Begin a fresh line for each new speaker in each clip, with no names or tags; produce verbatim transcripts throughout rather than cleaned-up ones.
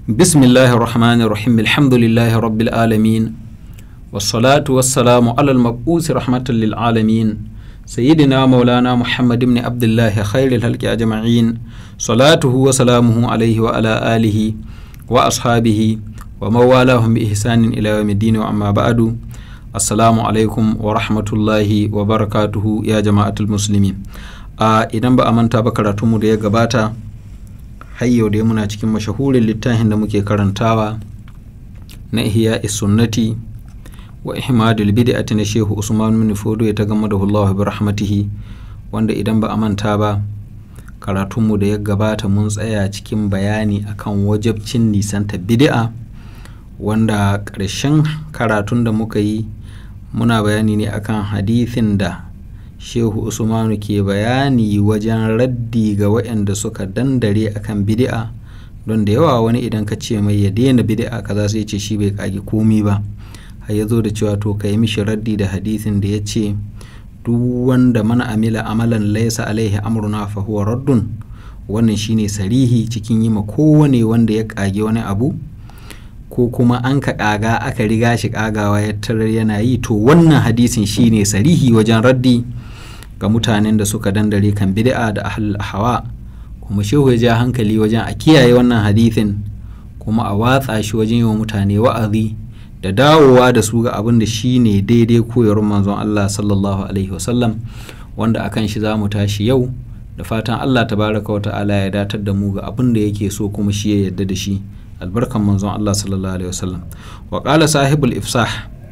بسم الله الرحمن الرحيم الحمد لله رب العالمين والصلاة والسلام على المبعوث رحمة للعالمين سيدنا مولانا محمد بن عبد الله خير الخلق أجمعين صلاته وسلامه عليه وعلى آله وأصحابه وموالاهم بإحسان إلى يوم الدين وأما بعد السلام عليكم ورحمة الله وبركاته يا جماعة المسلمين. idan ba a manta ba karatunmu da ya gabata har yau dai muna cikin mashahurin littafin da muke karantawa na ihya sunnati wa ihmadul bid'ati na shehu usman bin fodo ya tagammadahu Allah bi rahmatihi, wanda idan ba a manta ba karatunmu da ya gabata mun tsaya cikin bayani akan wajabcin nisanta bid'a, wanda ƙarshen karatun da muka yi muna bayani ne akan hadithin da shehu usmanu ke bayani wajen raddi ga waɗanda suka dandare akan bid'a, don da yawa wani idan ka ce mai ya daina bid'a kaza sai ce shi bai kage komi ba, har ya zo da cewa to ka yi mishi raddi da hadisin da ya ce duk wanda mana amila amalan laisa alaihi amruna fa huwa raddun. Wannan shine sarihi cikin yi ma kowane wanda ya kage wani abu ko kuma an ka kaga aka riga shi kagawa ya tarar yana yi, to wannan hadisin shine sarihi wajen raddi ga mutanen da suka dandare kan bid'a da ahlul hawa. Kuma shehu ya ja hankali wajen a kiyaye wannan hadithin kuma a watsa shi wajen yi wa mutane wa'azi da dawowa da su ga abin da shi ne daidai koyarwar manzon Allah sallallahu alaihi wasallam, wanda akan shi za mu tashi yau da fatan Allah tabaraka wa ta'ala ya datar da mu ga abin da yake so kuma shi ya yarda da shi albarkan manzon Allah sallallahu alaihi wasallam. Wa qala sahibul ifsah,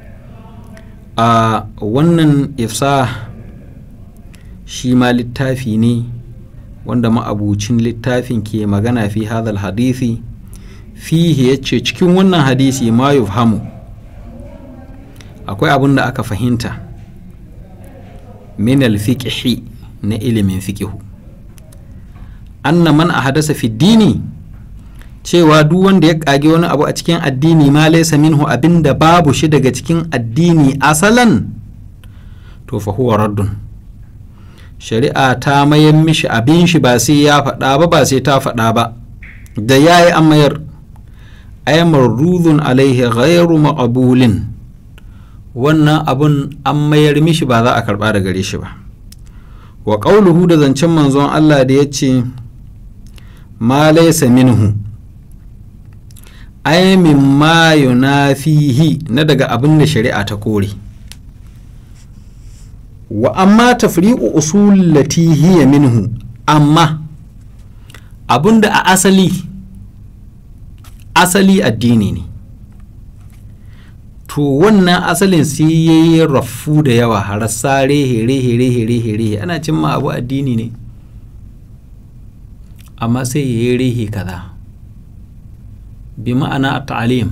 a wannan ifsah shi ma littafi ne wanda ma'abucin littafin ke magana fi hadal hadisi fihi, yace cikin wannan hadisi ma yufhamu akwai abin da aka fahimta min al-fiqhi na ilimin fiqhu, anna man ahadasa fi dini, cewa duk wanda ya kage wani abu a cikin addini ma laysa minhu, abinda babu shi daga cikin addini asalan, to fa huwa raddun. Shari'a ta mayar mishi abin shi ba sai ya faɗa ba ba sai ta faɗa ba, da yayi an mayar. Ay mardudun alaihi ghairu maqbulin, wannan abun an mayar mishi ba za a karba da gare shi ba. Wa qauluhu, da zancen manzon Allah da yace ma laysa minhu, ay mimma yunafihi, na daga abin da shari'a ta kore. Wa amma tafriqu usul lati hiya minhu, amma abunda a asali asali addini ne, to wannan asalin sai yayi rafu da yawa har sare here here here here ana cimma abu addini ne amma sai yayi rehe kaza, bi ma'ana at-ta'lim.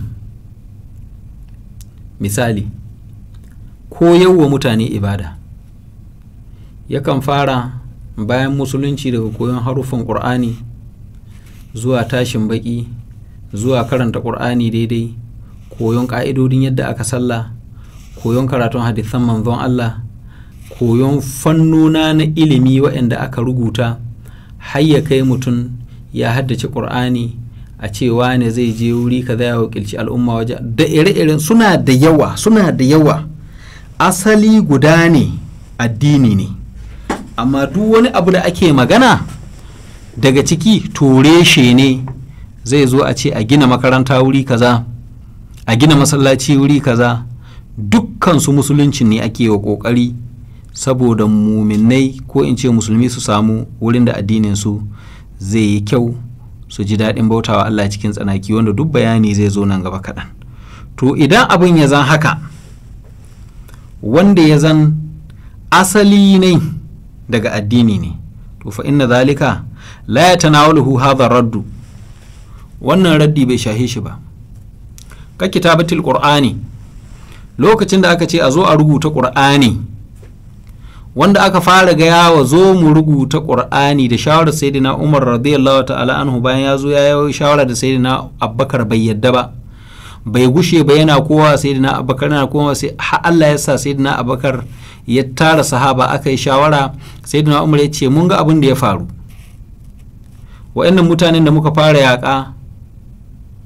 Misali, koyarwa mutane ibada yakan fara bayan musulunci daga koyon haruffan ƙur'ani zuwa tashin baki zuwa karanta ƙur'ani daidai, koyon ƙa'idodin yadda aka sallah, koyon karatun hadisan manzon Allah, koyon fannona na ilimi waɗanda aka rubuta har ya kai mutum ya haddace ƙur'ani, a cewa ne zai je wuri kaza ya wakilci al'umma waje, da ire-iren suna da yawa suna da yawa asali guda ne, addini ne, amma duk wani abu da ake magana daga ciki toreshe ne. Zai zo a ce a gina makaranta wuri kaza, a gina masallaci wuri kaza, dukkan su musulunci ne ake wa kokari saboda muminai ko in ce musulmi su samu wurin da addinin su zai yi kyau, su ji daɗin bautawa Allah cikin tsanaki, wanda duk bayani zai zo nan gaba kaɗan. To idan abin ya zan haka, wanda ya zan asali ne daga addini ne, to fa inna zalika la yatanawaluhu hadha raddu, wannan raddi bai shahe shi ba. Ka kitabatul qur'ani, lokacin da aka ce a zo a rubuta qur'ani, wanda aka fara gaya wa zo mu rubuta qur'ani da shawarar sayyidina Umar radiyallahu ta'ala anhu, bayan ya zo ya yi shawara da sayyidina Abubakar bai yadda ba, bai gushe ba yana kowa sayyidina Abubakar na kowa, sai har Allah ya sa sayyidina Abubakar ya tara sahaba aka yi shawara. Sayyidina Umar ya ce mun ga abin da ya faru, wa'annan mutanen da muka fara yaƙa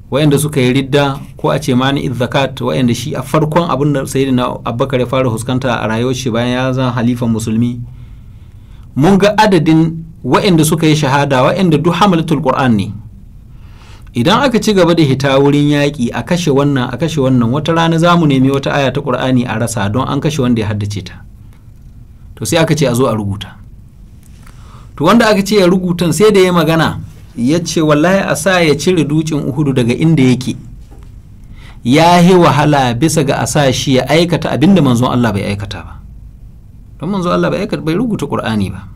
wayanda suka yi ridda ko a ce mani zakat, wayanda shi a farkon abin da sayyidina Abubakar ya fara huskanta a rayuwar shi bayan ya zama halifan musulmi. Mun ga adadin wayanda suka yi shahada, wayanda duk hamalatul Qur'an ne. Idan aka ci gaba da hita wurin yaƙi a kashe wannan a kashe wannan, wata rana za mu nemi wata aya ta Qur'ani a rasa don an kashe wanda ya haddace ta. To sai aka ce a zo a rubuta. To wanda aka ce ya rubutan sai da ya magana ya ce wallahi a sa ya cire dutsen Uhudu daga inda yake ya yi wahala bisa ga a sa shi ya aikata abinda manzon Allah bai aikata ba, don manzon Allah bai aikata bai rubuta Qur'ani ba.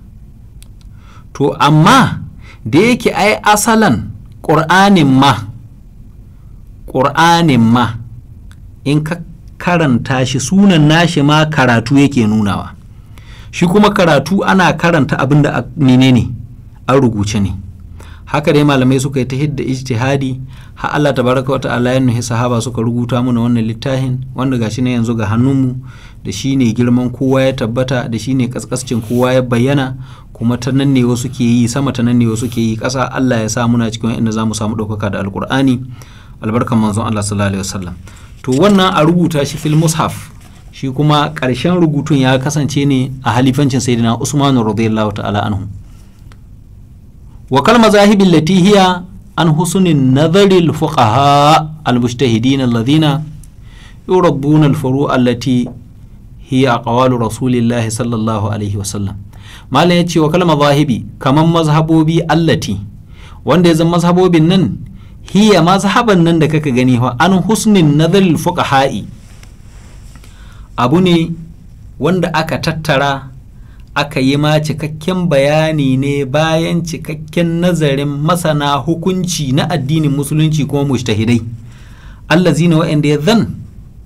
To amma da yake ai asalan Qur'anin ma Qur'anin ma in ka karanta shi sunan nashi ma karatu yake nunawa, shi kuma karatu ana karanta abinda menene an rubuce ne. Haka dai malamai suka yi ta hidda ijtihadi har Allah tabaraka wa ta'ala ya nuhi sahaba suka rubuta mana wannan littafin wanda gashi ne yanzu ga hannunmu, da shi ne girman kowa ya tabbata, da shi ne kaskascin kowa ya bayyana, kuma ta nan ne wasu ke yi sama, ta nan ne wasu ke yi ƙasa. Allah ya sa muna cikin inda za mu samu ɗaukaka da alƙur'ani albarkan manzon Allah sallallahu alaihi wasallam. To wannan a rubuta shi fil mushaf, shi kuma ƙarshen rubutun ya kasance ne a halifancin sayyidina Usman radiyallahu ta'ala anhu. wa kal mazahibin lati hiya an husnin nazaril fuqaha al-mujtahidin alladhina yurabbuna al-furu' allati hiya aqwalu rasulillahi sallallahu alaihi wasallam. malam yace wa kal mazahibi kaman mazhabobi allati wanda ya zama mazhabobin nan hiya mazhaban nan da kaka gani fa an husnin nazaril fuqaha'i abu ne wanda aka tattara aka yi ma cikakken bayani ne bayan cikakken nazarin masana hukunci na addinin musulunci kuma mujtahidai allazina wa'anda ya zan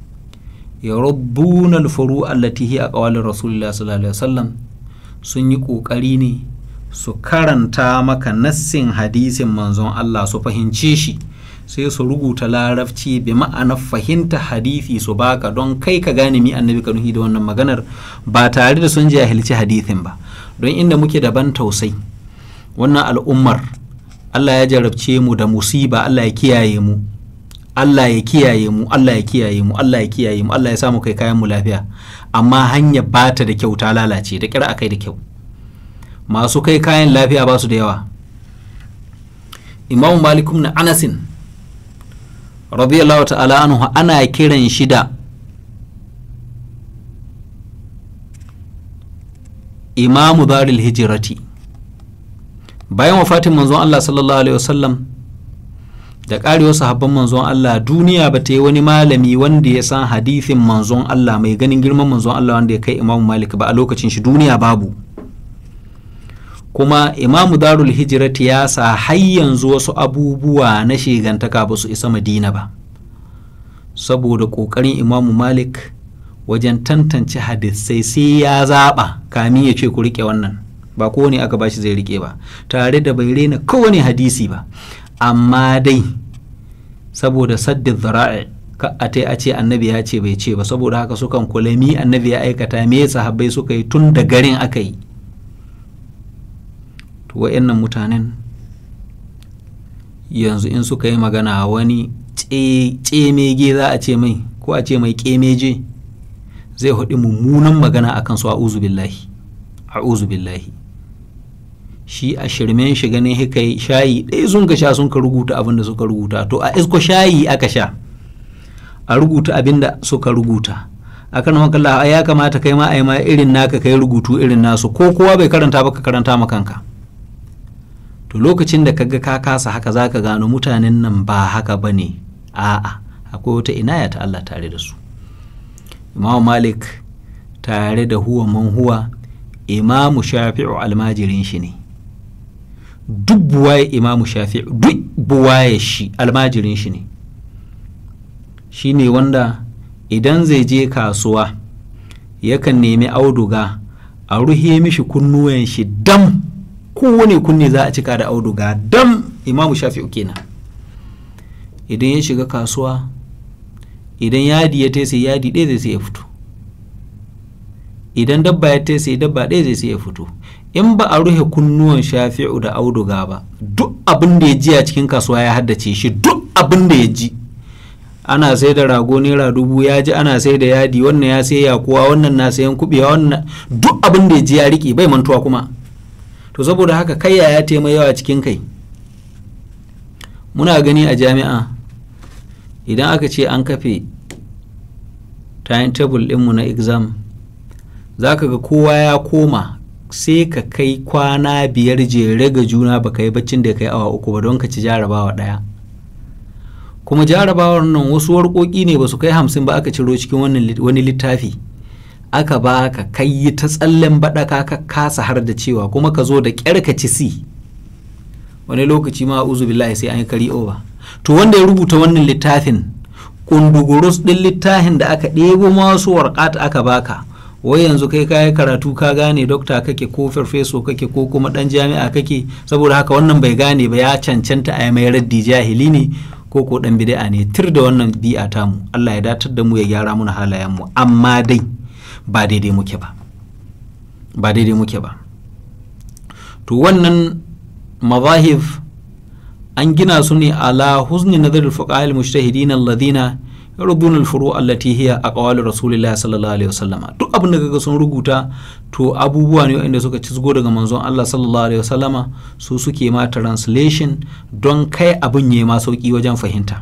yarabbuna al-furu' allati hiya aqwalir rasulillah sallallahu alaihi wasallam sun yi kokari ne su karanta maka nassin hadisin manzon Allah su fahimce shi sai su rubuta larabci bi ma'ana fahimta hadisi su baka don kai ka gane mi annabi ka nuhi da wannan maganar ba tare da sun jahilci hadisin ba. Don inda muke daban tausai wannan al'ummar Allah ya jarabce mu da musiba, Allah ya kiyaye mu Allah ya kiyaye mu Allah ya kiyaye mu Allah ya kiyaye mu Allah ya samu kai kayan mu lafiya, amma hanya bata da kyau, ta lalace da kira akai da kyau. Masu kai kayan lafiya ba su da yawa. Imam Malik ibn Anas radiyallahu ta'ala anhu ana kiran shi da imamu daril hijrati. Bayan wafatin manzon Allah sallallahu alaihi wasallam da karewar sahabban manzon Allah, duniya ba ta yi wani malami wanda ya san hadithin manzon Allah mai ganin girman manzon Allah wanda ya kai Imamu Malik ba a lokacin shi, duniya babu. Kuma imamu darul hijrati ya sa har yanzu wasu abubuwa na shigantaka ba su isa Madina ba, saboda kokarin Imamu Malik wajen tantance hadisai sai ya zaba kamin ya ce ku rike wannan, ba kowane aka bashi zai rike ba, tare da bai rena kowane hadisi ba, amma dai saboda saddin zara'i ka a ta a ce annabi ya ce bai ce ba, saboda haka sukan kula mi annabi ya aikata, me sahabbai suka yi tun da garin aka yi. To wa'annan mutanen yanzu in suka yi magana wani tsemege za a ce mai, ko a ce mai kemeje, zai haɗi mummunan magana akan su a'uzu billahi a'uzu billahi. Shi a shirmen shi ganin hika shayi ɗaya sun ka sha sun ka rubuta abin da suka rubuta, to a isko shayi aka sha a rubuta abin da suka rubuta. Akan wakalla ya kamata kai ma a yi ma irin naka kai rubutu irin nasu, ko kowa bai karanta ba ka karanta ma kanka. To lokacin da kaga ka kasa haka zaka gano mutanen nan ba haka bane, a'a akwai wata inaya ta Allah tare da su. Imam Malik tare da huwa man huwa Imam Shafi'u almajirin shi ne, duk buwaye Imam Shafi'u duk buwaye shi almajirin shi ne. Shi ne wanda idan zai je kasuwa yakan nemi auduga a ruhe mishi kunnuwan shi dam, kowane kunne za a cika da auduga dam. Imamu Shafi'u kenan. Idan ya shiga kasuwa, idan yadi ya taisa yadi ɗaya zai sai ya fito, idan dabba ya taisa dabba ɗaya zai sai ya fito. In ba a ruhe kunnuwan Shafi'u da auduga ba, duk abin da ya ji a cikin kasuwa ya haddace shi, duk abin da ya ji. Ana sai da rago naira dubu ya ji ana sai da yadi, wannan ya sai yakuwa, wannan na sayan kubewa, wannan duk abin da ya ji ya riƙe bai mantuwa kuma. To saboda haka kai ya taimai yawa cikin kai. Muna gani a jami'a idan aka ce an kafe timetable ɗinmu na exam, za ka ga kowa ya koma sai ka kai kwana biyar jere ga juna ba ka yi baccin da ya kai awa uku ba don ka ci jarabawa ɗaya. Kuma jarabawar nan wasu warƙoƙi ne ba su kai hamsin ba aka ciro cikin wani littafi aka ba ka kai yi ta tsallen baɗaka ka kasa har da cewa kuma ka zo da ƙyar ka ci si. Wani lokaci ma uzu billahi sai an yi kari over. To wanda ya rubuta wannan littafin kundugurus ɗin littafin da aka ɗebo masu warƙat aka baka, wai yanzu kai kayi karatu ka gane dokta kake ko farfeso kake ko kuma ɗan jami'a kake, saboda haka wannan bai gane ba ya cancanta a mai raddi jahili ne ko ko ɗan bid'a ne. Tir da wannan bi'a tamu, Allah ya datar da mu ya gyara muna halayen mu, amma dai ba daidai muke ba ba daidai muke ba. To wannan mazahib an gina su ne ala huzni nazar al-fuqaha al-mujtahidin alladhina yarduna al-furu' allati hiya aqwal rasulillah sallallahu alaihi wasallam. Duk abin da kaga sun rubuta to abubuwa ne wanda suka cizgo daga manzon Allah sallallahu alaihi wasallam, su suke ma translation don kai abin yayi ma sauki wajen fahimta.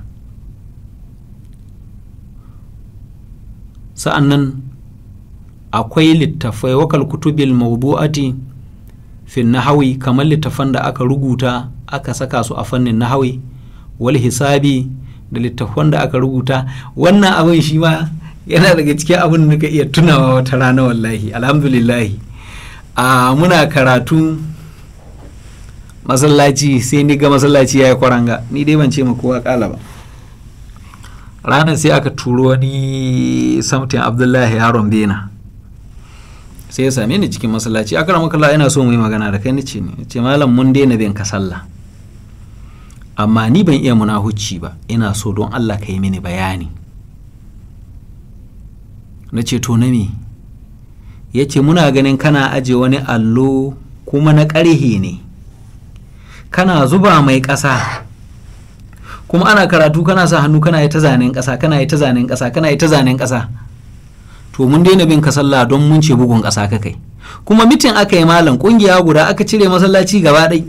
Sa'annan akwai littafai wakal kutubil mawdu'ati fi nahawi, kamar littafan da aka rubuta aka saka su a fannin nahawi wal hisabi, da littafan da aka rubuta. Wannan abin shi ma yana daga cikin abin da ka iya tunawa wata rana wallahi alhamdulillahi. A muna karatu masallaci sai ni ga masallaci ya yi kwaranga, ni dai ban ce ma kowa kala ba. Ranar sai aka turo wani samtin Abdullahi yaron bena, sai ya same ni cikin masallaci. Akramakallah, ina so mu yi magana da kai. Ni ce ni ce malam mun daina bin ka sallah, amma ni ban iya munahucci ba, ina so don Allah ka yi mini bayani. Na ce to na me? Ya ce muna ganin kana aje wani allo kuma na ƙarhe ne, kana zuba mai ƙasa, kuma ana karatu kana sa hannu kana yi ta zanen ƙasa kana yi ta zanen ƙasa kana yi ta zanen ƙasa. To mun daina bin ka sallah don mun ce bugun ƙasa ka kai. Kuma mitin aka yi malam, ƙungiya guda aka cire masallaci gaba ɗai.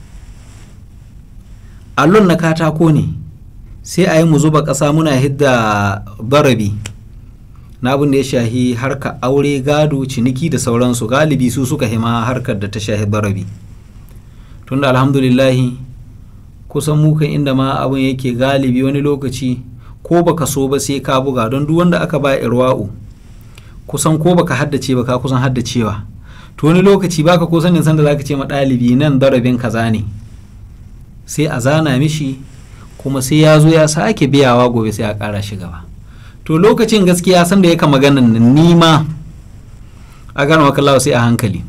Allon na katako ne, sai a yi mu zuba ƙasa muna hidda barabi na abin da ya shahi harka aure, gado, ciniki da sauransu. Galibi su suka hima harkar da ta shahi barabi. Tunda alhamdulillahi kusan mukan inda ma abin yake galibi wani lokaci ko baka so ba sai ka buga, don duk wanda aka ba irwa'u kusan ko baka haddace ba ka kusan haddacewa. To wani lokaci baka ko sanin sanda zaka ce ma ɗalibi nan darabin kaza ne, sai a zana mishi kuma sai ya zo ya sake biyawa gobe sai a ƙara shi gaba. To lokacin gaskiya sanda ya kama ganin nima a gano makallawa sai a hankali.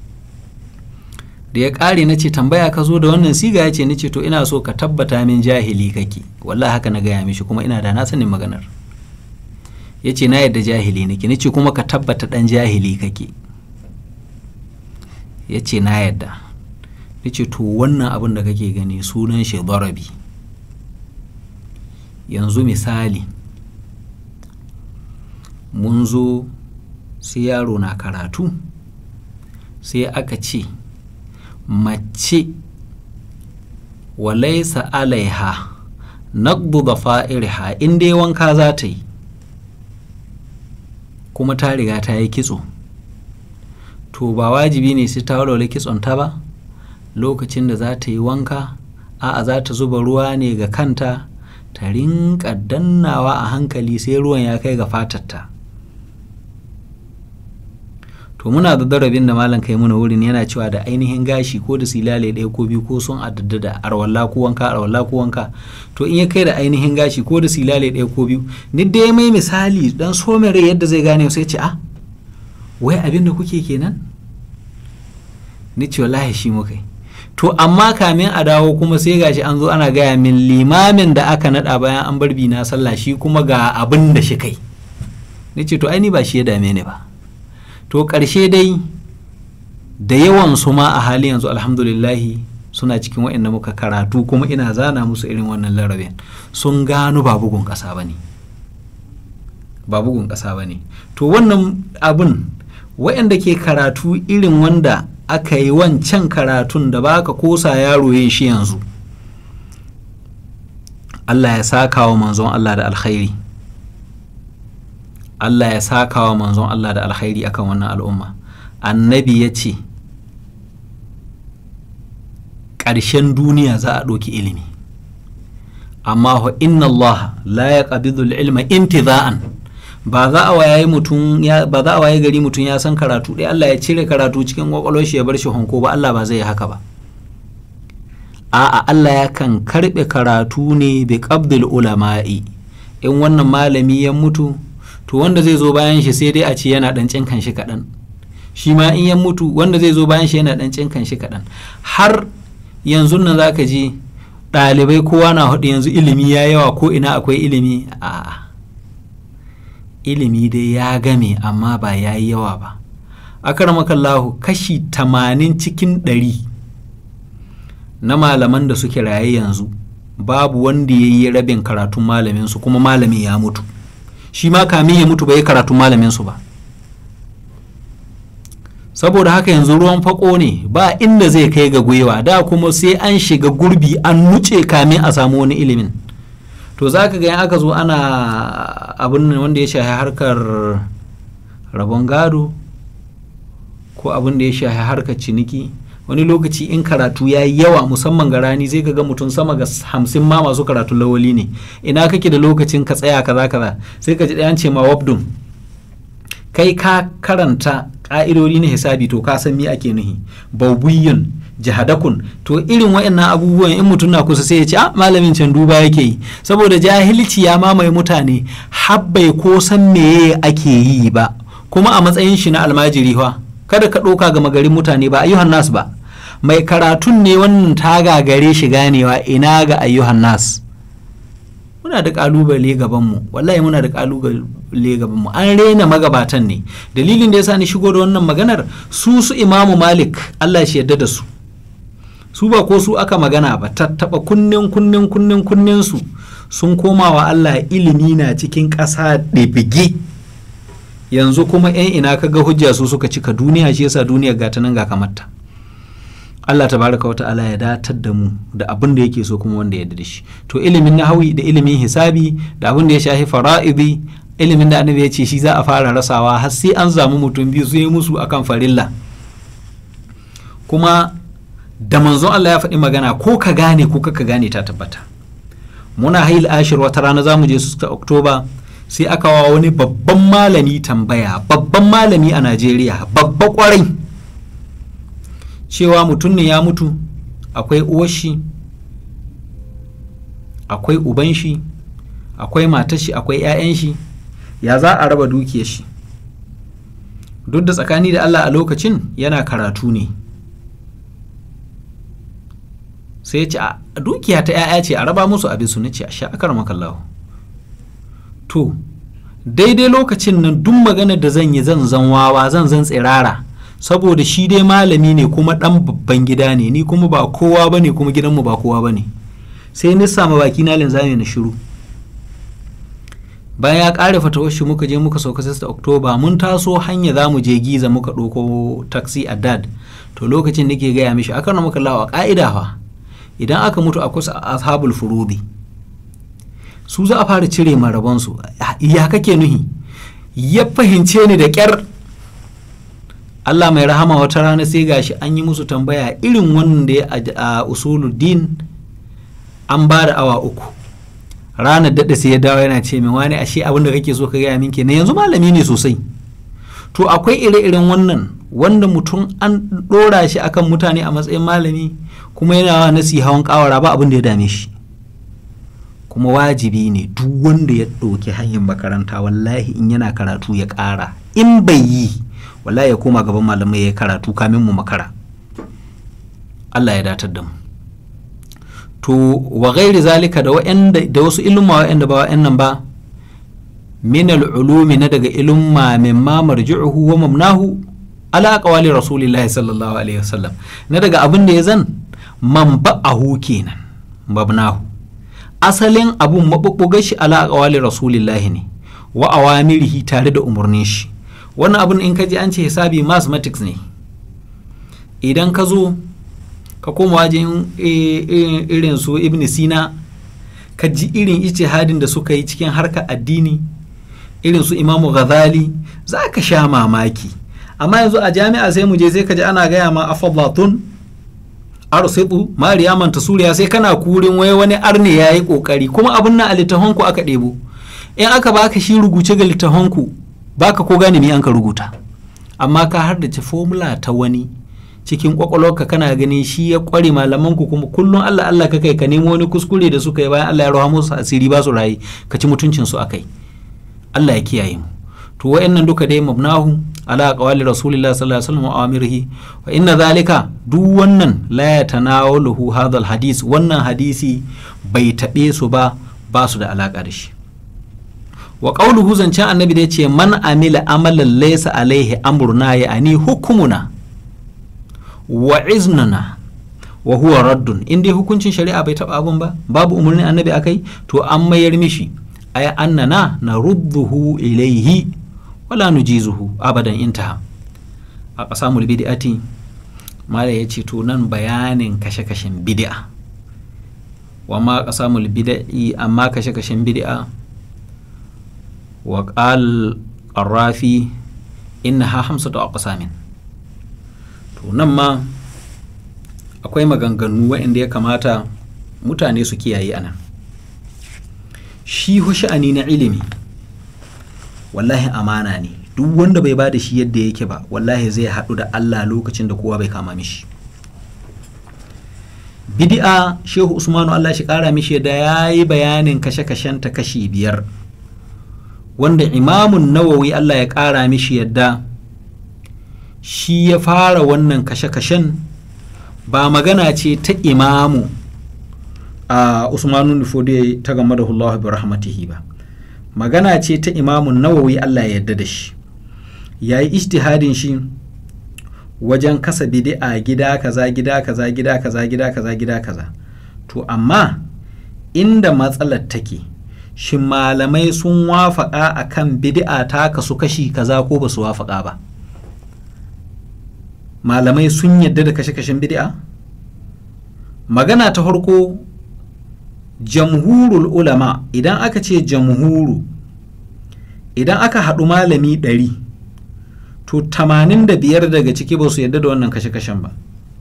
Da ya ƙare na ce tambaya ka zo da wannan siga, ya ce ni ce to ina so ka tabbata min jahili kake. Wallahi haka na gaya mishi kuma ina da na sanin maganar. Ya ce na yadda jahili nake. Ni ce kuma ka tabbata ɗan jahili kake. Ya ce na yadda. Ni ce to wannan abin da kake gani sunan shi darabi. Yanzu misali mun zo sai yaro na karatu, sai aka ce mace walaisa alaiha naqdu dafa'irha, in dai wanka za ta yi kuma ta riga ta yi kitso, to ba wajibi ne sai ta walwala kitson ta ba lokacin da za ta yi wanka. A'a, za ta zuba ruwa ne ga kanta ta rinka dannawa a hankali sai ruwan ya kai ga fatarta. To muna da darabin da malam kai muna wurin yana cewa da ainihin gashi ko da silale ɗaya ko biyu ko sun addada da arwalla ko wanka arwalla ko wanka. To in ya kai da ainihin gashi ko da silale ɗaya ko biyu, ni dai mai misali dan so mai rai yadda zai gane sai ce a wai abin da kuke kenan. Ni ce wallahi shi muka yi. To amma kamin a dawo kuma sai gashi an zo ana gaya min limamin da aka nada bayan an bar bi na sallah shi kuma ga abin da shi kai. Ni ce to ai ni ba shi ya dame ni ba. To ƙarshe dai da yawan su ma a halin yanzu alhamdulillahi sun suna cikin waɗanda muka karatu kuma ina zana musu irin wannan larabin sun gano ba bugun ƙasa ba ne ba bugun ƙasa ba ne to wannan abin waɗanda ke karatu irin wanda aka yi wancan karatun da baka kosa yaro yin shi yanzu Allah ya saka wa manzon Allah da alkhairi Allah ya saka wa manzon Allah da alkhairi akan wannan al'umma annabi ya ce ƙarshen duniya za a ɗauki ilimi amma wa inna Allah la yaqbidu al-ilma intiza'an ba za a waye mutum ya ba za a waye gari mutum ya san karatu dai Allah ya cire karatu cikin kwakwalwar shi ya bar shi honko ba Allah ba zai yi haka ba a'a Allah ya kan karbe karatu ne bi qabdil ulama'i in wannan malami ya mutu to wanda zai zo bayan shi sai dai a ce yana dan cinkan shi kadan shi ma in ya mutu wanda zai zo bayan shi yana dan cinkan shi kadan har yanzu nan zaka ji ɗalibai kowa na hudu yanzu ilimi ya yawa ko ina akwai ilimi a'a ilimi dai ya game amma ba ya yi yawa ba akramakallahu kashi tamanin cikin ɗari na malaman da suke raye yanzu babu wanda ya yi rabin karatun malaminsu kuma malamin ya mutu shi ma kamin ya mutu bai yi karatun malaminsu ba saboda haka yanzu ruwan fako ne ba inda zai kai ga gwiwa da kuma sai an shiga gurbi an nuce kamin a samu wani ilimin to za ka ga yan aka zo ana abin wanda ya shahi harkar rabon gado ko abin da ya shahi harkar ciniki wani lokaci in karatu ya yi yawa musamman ga rani zai ga mutum sama ga hamsin ma masu karatu lawali ne ina kake da lokacin ka tsaya kaza kaza sai ka ji ɗayan ce ma wabdun kai ka karanta ƙa'idodi na hisabi to ka san me ake nuhi baubuyun jihadakun to irin waɗannan abubuwan in mutum na kusa sai ya ce a malamin can duba yake yi saboda jahilci ya mamaye mutane habbai ko san meye ake yi ba kuma a matsayin shi na almajiri fa kada ka ɗauka ga magarin mutane ba ayyuhan nas ba mai karatun ne wannan ta gagare shi ganewa ina ga ayyuhan nas muna da kalubale gabanmu wallahi muna da kalubale gabanmu an rena magabatan ne dalilin da yasa ni shigo da wannan maganar su su imamu malik Allah shi yadda da su su ba ko su aka magana ba tattaba kunnen kunnen kunnen kunnen su sun koma wa Allah ilimi na cikin ƙasa ɗebige yanzu kuma yan ina kaga hujja su suka cika duniya shi yasa duniyar gata nan ga kamarta Allah tabaraka wa ta'ala ya datar da mu da abin da yake so kuma wanda ya da shi to ilimin nahawi da ilimin hisabi da abin da ya shafi fara'idi ilimin da annabi ya ce shi za a fara rasawa har sai an zamu mutum biyu su yi musu akan farilla kuma da manzon Allah ya faɗi magana ko ka gane ko ka gane ta tabbata muna hail ashir wata rana zamu je su ta Oktoba sai aka wa wani babban malami tambaya babban malami a Najeriya babba kwarai cewa mutum ne ya mutu akwai uwar shi akwai uban shi akwai matar shi akwai 'ya'yan shi ya za a raba dukiyar shi duk da tsakani da Allah a lokacin yana karatu ne sai ya ce a dukiya ta 'ya'ya ce a raba musu abin su nace a sha akar makallahu to daidai lokacin nan duk maganar da zan yi zan zan wawa zan zan tsirara saboda shi dai malami ne kuma dan babban gida ne ni kuma ba kowa bane kuma gidanmu ba kowa bane sai ni samu baki na linzami na shiru bayan ya kare fatawar shi muka je muka sauka sista Oktoba mun taso hanya za mu je Giza muka ɗauko taxi a dad to lokacin nake gaya mishi akan muka lawa ka'ida fa idan aka mutu akwai ashabul furudi su za a fara cire maraban su ya kake nuhi ya fahimce ni da kyar Allah mai rahama wata rana sai gashi an yi musu tambaya irin wannan da a usuluddin an ba da awa uku ranar daɗa sai ya dawo yana ce min wani ashe abin da kake so ka gaya min kenan yanzu malami ne sosai to akwai ire-iren wannan wanda mutum an ɗora shi akan mutane a matsayin malami kuma yana nasi hawan kawara ba abin da ya dame shi kuma wajibi ne duk wanda ya ɗauki hanyar makaranta wallahi in yana karatu ya ƙara in bai yi wallahi ya koma gaban malamai ya karatu kamin mu makara Allah ya datar da mu to wa ghairi zalika da wa'anda da wasu ilma wa'anda ba wa'annan ba min al-ulumi na daga ilma mimma marji'uhu wa mamnahu ala aqwali rasulillahi sallallahu alaihi wasallam na daga abin da ya zan man ba'ahu kenan mabnahu asalin abun mabubbugar shi ala aqwali rasulillahi ne wa awamirihi tare da umarnin shi. wannan abun in ka ji an ce hisabi mathematics ne. idan ka zo ka koma wajen irin su Ibn Sina ka ji irin ijtihadin da suka yi cikin harkar addini, irin su Imamu Ghazali, za ka sha mamaki. amma yanzu a jami'a sai mu je sai ka ji ana gaya ma afallatun arsitu mariyaman tasuriya, sai kana kurin wai wani arne yayi kokari, kuma abun nan a littafanku aka ɗebo. in aka baka shi rubuce ga littafanku baka ko gane me an ka rubuta, amma ka haddace formula ta wani cikin kwakwalwarka kana ganin shi ya kware malamanku, kuma kullum Allah Allah ka kai ka nemo wani kuskure da suka yi bayan Allah ya rawa musu asiri ba su rayi ka ci mutuncin su akai. Allah ya kiyaye mu. to wayannan duka dai mabnahu ala qawli rasulillah sallallahu alaihi wasallam wa amirihi wa inna zalika duk wannan la yatanawaluhu hadha alhadith, wannan hadisi bai tabe su ba, ba su da alaka da shi. wa qawluhu zancen annabi da yace man amila amalan laysa alaihi amruna ya ani hukumuna wa iznana wa huwa raddun, in dai hukuncin shari'a bai taba abun ba, babu umarnin annabi akai, to an mayar mishi. ay annana narudduhu ilayhi wala nujizuhu abadan intaha. a qasamul bid'ati mala yace to nan bayanin kashe-kashen bid'a. wa ma qasamul bid'i, amma kashe-kashen bid'a. wa qal ar-rafi innaha hamsatu aqsamin. to nan ma akwai maganganu waɗanda ya kamata mutane su kiyaye anan. shi sha'ani na ilimi wallahi amana ne, duk wanda bai ba da shi yadda yake ba wallahi zai haɗu da Allah lokacin da kowa bai kama mishi. bid'a Shehu Usmanu Allah shi ƙara mishi da ya yi bayanin kashe-kashen ta kashi biyar, wanda Imamun Nawawi Allah ya ƙara mishi yadda shi ya fara wannan kashe-kashen. ba magana ce ta imamu a Usmanu Nufodi ta game da Allah bi rahmatihi ba, magana ce ta Imamun Nawawi Allah ya yarda da shi. yayi ijtihadin shi wajen kasa bid'a gida kaza gida kaza gida kaza gida kaza gida kaza. to amma inda matsalar take, shin malamai sun wafaka akan bid'a ta kasu kashi kaza ko ba su wafaka ba? malamai sun yadda da kashe-kashen bid'a? magana ta farko, jamhurul ulama. idan aka ce jamhuru, idan aka haɗu malami ɗari, to tamanin da biyar daga ciki ba su yadda da wannan kashe-kashen ba,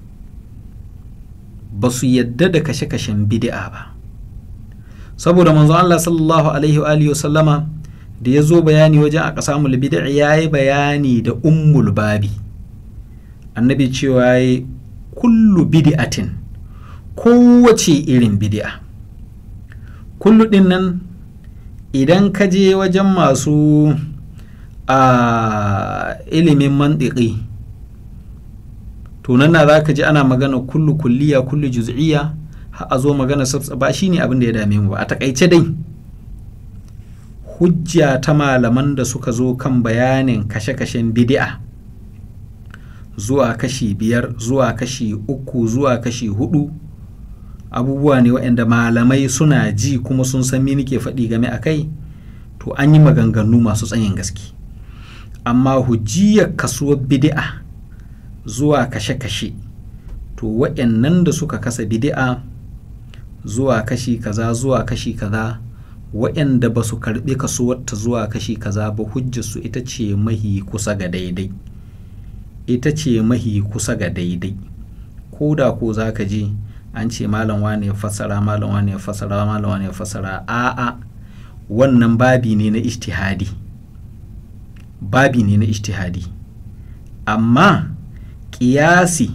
ba su yadda da kashe-kashen bid'a ba. saboda manzo Allah sallallahu alaihi wa alihi wasallama da ya zo bayani wajen a qasamul bid'a yayi bayani da ummul babi. annabi cewa yayi kullu bid'atin, kowace irin bid'a. kullu din nan idan ka je wajen masu a ilimin mantiki, to nan na za ka ji ana magana kullu kulliya kullu juz'iyya, har a zo magana ba shi ne abin da ya dame mu ba. a takaice dai hujja ta malaman da suka zo kan bayanin kashe-kashen bid'a zuwa kashi biyar zuwa kashi uku zuwa kashi hudu, abubuwa ne waɗanda malamai suna ji kuma sun san me nake faɗi game a kai. to an yi maganganu masu tsayin gaske, amma hujjiyar kasuwar bid'a zuwa kashe-kashe, to waɗannan da suka kasa bid'a zuwa kashi kaza zuwa kashi kaza, waɗanda ba su karɓi kasuwarta zuwa kashi kaza ba, hujjarsu ita ce mahi kusa ga daidai, ita ce mahi kusa ga daidai. ko da ko za ka je an ce malam wane ya fassara, malam wane ya fassara, malam wane ya fassara, a'a wannan babi ne na ijtihadi, babi ne na ijtihadi. amma ƙiyasi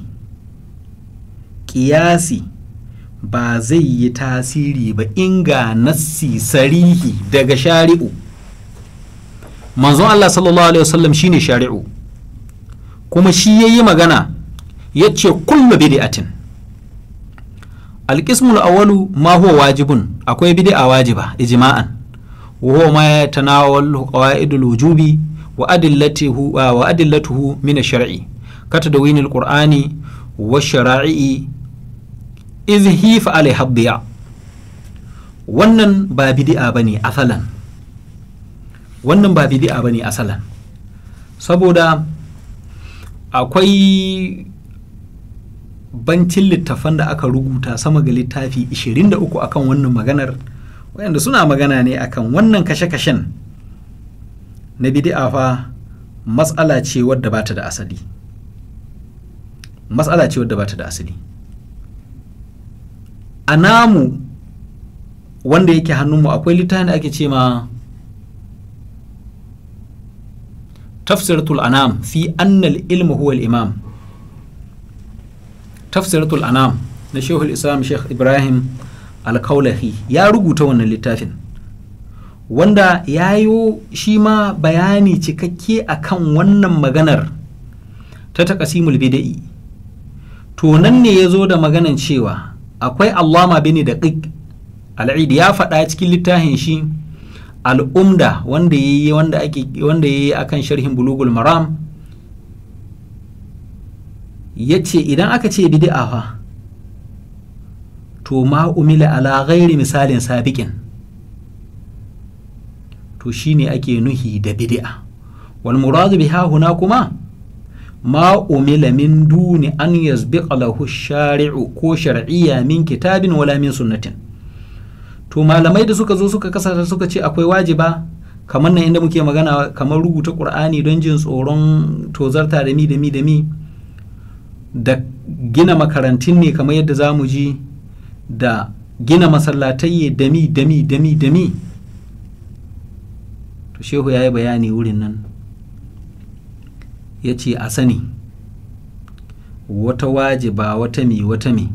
ƙiyasi ba zai yi tasiri ba in ga nassi sarihi daga shari'u. manzon Allah sallallahu alaihi wasallam shine shari'u, kuma shi yayi magana yace kullu bid'atin. alqismul awwalu ma huwa wajibun, akwai bid'a wajiba ijma'an, wa huwa ma yatanawalu qawaidul wujubi wa adillatuhu wa adillatuhu min ash-shar'i katadawinil qur'ani wa shara'i izhi fa alai habdiya. Wannan ba bid'a bane asalan. Wannan ba bid'a bane asalan. Saboda akwai bancin littafan da aka rubuta sama ga littafi ishirin da uku akan wannan maganar, wayanda suna magana ne akan wannan kashe-kashen na bid'a fa matsala ce wadda bata da asali. Matsala ce wadda bata da asali. A namu wanda yake hannunmu akwai littafin da ake ce ma tafsiratul anam fi annal ilmu huwa al-imam. Tafsiratul anam na Shehul Islam Sheikh Ibrahim Al-Kaulahi ya rubuta wannan littafin, wanda ya yi shi ma bayani cikakke akan wannan maganar ta taqasimul bid'i. To nan ne ya zo da maganan cewa akwai Allama bin Daqiq Al-Eid ya faɗa cikin littafin shi Al-Umda wanda yayi wanda ake wanda yayi akan sharhin Bulugul Maram, yace idan aka ce bid'a fa to ma umila ala ghairi misalin sabiqin, to shine ake nuhi da bid'a. Wal muradu biha huna kuma ma umila min duni an yasbiqa lahu shari'u ko shar'iyya min kitabin wala min sunnatin. To malamai da suka zo suka kasata suka ce akwai wajiba, kamar nan inda muke magana kamar rubuta Qur'ani don jin tsoron tozarta da mi da mi da mi, da gina makarantun ne kamar yadda za mu ji, da gina masallatai dami dami dami dami. To shehu ya yi bayani wurin nan, ya ce a sani wata wajiba wata mi wata mi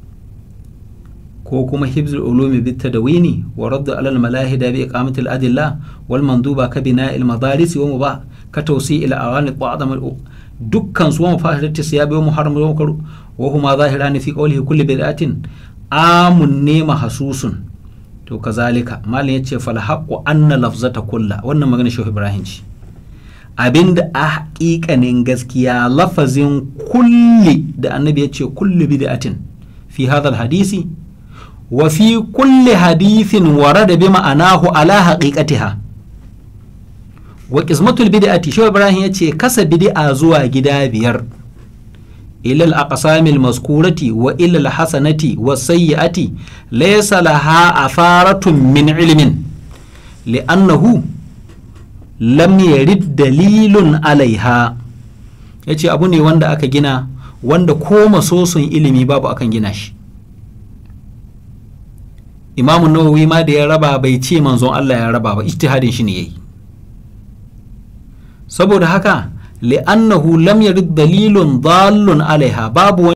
ko kuma hibzul ulumi bit tadawini wa radd ala al malahida bi iqamati al adilla wal manduba ka bina al madaris wa mubah ka tawsi' al awani ta'dam dukkan su wa mafahidat siyabi wa muharram wa makruh wa huma zahiran fi qawlihi kulli bid'atin amun ne mahsusun. To kazalika malin yace fal haqqu anna lafzata kulla, wannan magana Shehu Ibrahim ce, abinda a haƙiƙanin gaskiya lafazin kulli da annabi yace kulli bid'atin fi hadha al hadisi wa fi kulli hadithin warada bi ma'anahu ala haqiqatiha. Wa qismatul bid'ati, Shehu Ibrahim yace kasa bid'a zuwa gida biyar, ila al-aqsamil mazkurati wa ila al-hasanati was-sayyi'ati laysa laha afaratun min ilmin li'annahu lam yarid dalilun alaiha. Yace abu ne wanda aka gina wanda ko masosun ilimi babu akan gina shi. Imam Nawawi ma da ya raba bai ce manzon Allah ya raba ba, ijtihadin shi ne yayi. Saboda haka li'annahu lam yarid dalilun dallun alaiha, babu